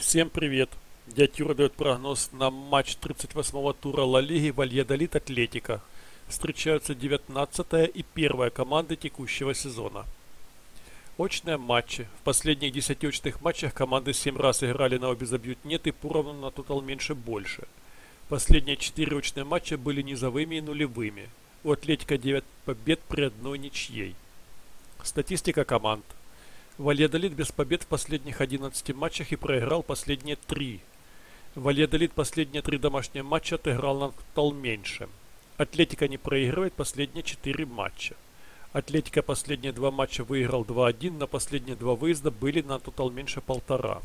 Всем привет! Дядь Юра дает прогноз на матч 38-го тура Ла Лиги Вальядолид Атлетико. Встречаются 19-я и 1-я команды текущего сезона. Очные матчи. В последних 10 очных матчах команды 7 раз играли на обе забьют нет и поровну на тотал меньше-больше. Последние 4 очные матча были низовыми и нулевыми. У Атлетико 9 побед при одной ничьей. Статистика команд. Вальядолид без побед в последних 11 матчах и проиграл последние 3. Вальядолид последние 3 домашние матча отыграл на тотал меньше. Атлетико не проигрывает последние 4 матча. Атлетико последние 2 матча выиграл 2-1, но последние 2 выезда были на тотал меньше 1,5.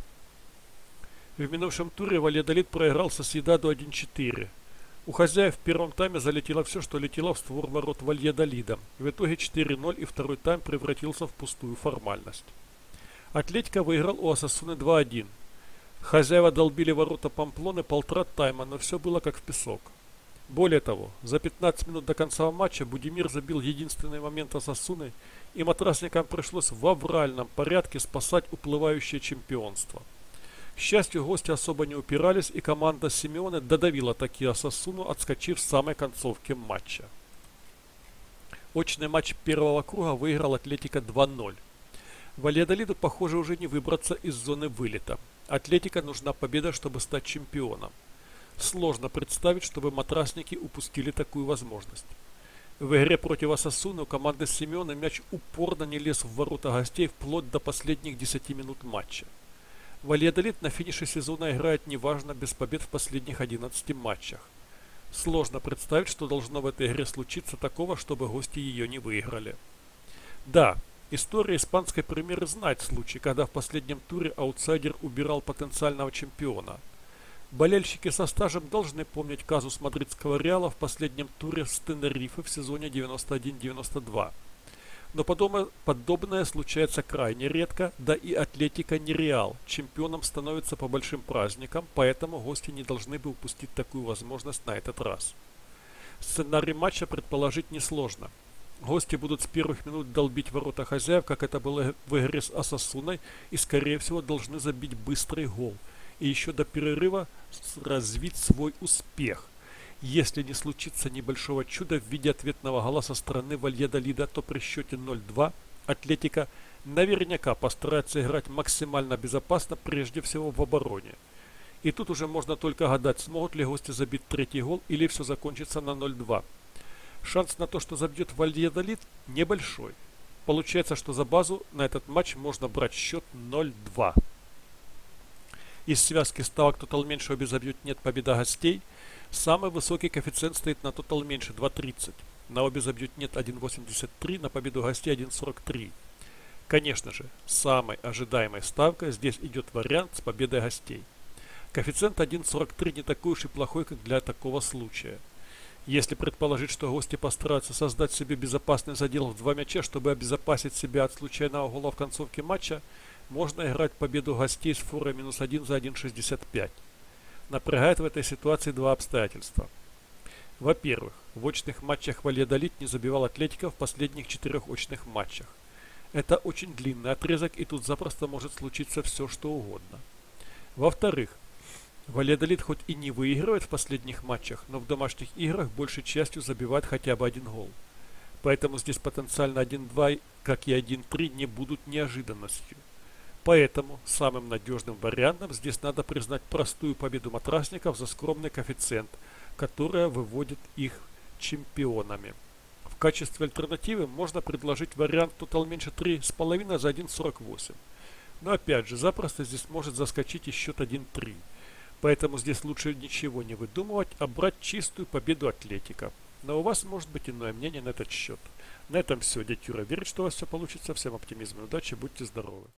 В минувшем туре Вальядолид проиграл Сосьедаду 1-4. У хозяев в первом тайме залетело все, что летело в створ ворот Вальядолида. В итоге 4-0 и второй тайм превратился в пустую формальность. Атлетико выиграл у Осасуны 2-1. Хозяева долбили ворота Памплоны 1,5 тайма, но все было как в песок. Более того, за 15 минут до конца матча Будимир забил единственный момент Осасуны, и матрасникам пришлось в авральном порядке спасать уплывающее чемпионство. К счастью, гости особо не упирались, и команда Симеоне додавила таки Осасуну, отскочив в самой концовке матча. Очный матч первого круга выиграл Атлетико 2-0. Вальядолиду, похоже, уже не выбраться из зоны вылета. Атлетико нужна победа, чтобы стать чемпионом. Сложно представить, чтобы матрасники упустили такую возможность. В игре против Осасуны у команды Симеоне мяч упорно не лез в ворота гостей вплоть до последних 10 минут матча. Вальядолид на финише сезона играет неважно без побед в последних 11 матчах. Сложно представить, что должно в этой игре случиться такого, чтобы гости ее не выиграли. Да, история испанской премьеры знает случай, когда в последнем туре аутсайдер убирал потенциального чемпиона. Болельщики со стажем должны помнить казус мадридского Реала в последнем туре с Тенерифе в сезоне 91-92. Но подобное случается крайне редко, да и Атлетико не Реал. Чемпионом становится по большим праздникам, поэтому гости не должны бы упустить такую возможность на этот раз. Сценарий матча предположить несложно. Гости будут с первых минут долбить ворота хозяев, как это было в игре с Осасуной, и скорее всего должны забить быстрый гол. И еще до перерыва развить свой успех. Если не случится небольшого чуда в виде ответного гола со стороны Вальядолида, то при счете 0-2 Атлетико наверняка постарается играть максимально безопасно, прежде всего в обороне. И тут уже можно только гадать, смогут ли гости забить третий гол или все закончится на 0-2. Шанс на то, что забьет Вальядолид, небольшой. Получается, что за базу на этот матч можно брать счет 0-2. Из связки ставок тотал меньше обе забьют нет победа гостей. Самый высокий коэффициент стоит на тотал меньше 2.30. На обе забьют нет 1.83, на победу гостей 1.43. Конечно же, самой ожидаемой ставкой здесь идет вариант с победой гостей. Коэффициент 1.43 не такой уж и плохой, как для такого случая. Если предположить, что гости постараются создать себе безопасный задел в 2 мяча, чтобы обезопасить себя от случайного гола в концовке матча, можно играть победу гостей с форой -1 за 1.65. Напрягает в этой ситуации 2 обстоятельства. Во-первых, в очных матчах Вальядолид не забивал Атлетико в последних 4 очных матчах. Это очень длинный отрезок, и тут запросто может случиться все, что угодно. Во-вторых, Вальядолид хоть и не выигрывает в последних матчах, но в домашних играх большей частью забивает хотя бы 1 гол. Поэтому здесь потенциально 1-2, как и 1-3 не будут неожиданностью. Поэтому самым надежным вариантом здесь надо признать простую победу матрасников за скромный коэффициент, которая выводит их чемпионами. В качестве альтернативы можно предложить вариант тотал меньше 3,5 за 1.48. Но опять же, запросто здесь может заскочить и счет 1-3. Поэтому здесь лучше ничего не выдумывать, а брать чистую победу Атлетико. Но у вас может быть иное мнение на этот счет. На этом все. Дядь Юра верит, что у вас все получится. Всем оптимизма и удачи. Будьте здоровы.